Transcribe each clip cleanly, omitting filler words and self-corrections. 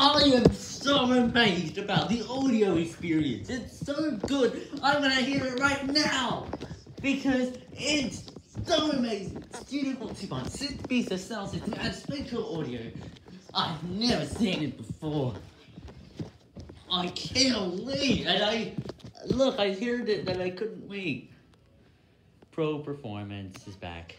I am so amazed about the audio experience. It's so good. I'm gonna hear it right now because it's so amazing. Studio 2.6 beta sound system and spatial audio. I've never seen it before. I can't wait, and I heard it that I couldn't wait. Pro Performance is back.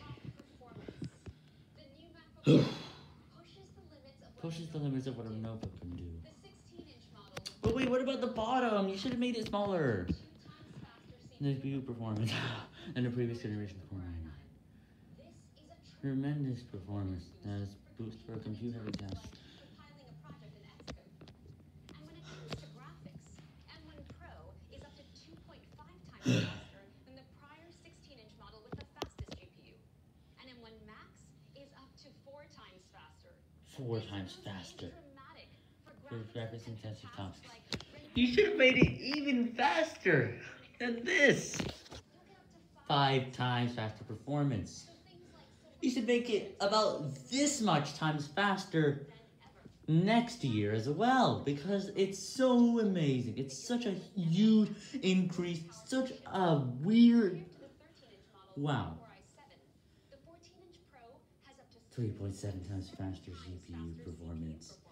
Pushes the limits of what a notebook can do. But wait, what about the bottom? You should have made it smaller. The view performance and the previous generation performance. Tremendous performance. That is boost for a computer test. than the prior 16-inch model with the fastest GPU. And M1 Max is up to 4 times faster. 4 times faster. For graphics intensive tasks. You should have made it even faster than this. 5 times faster performance. You should make it about this much times faster next year as well, because it's so amazing. It's such a huge increase, such a weird, wow. 3.7 times faster GPU performance.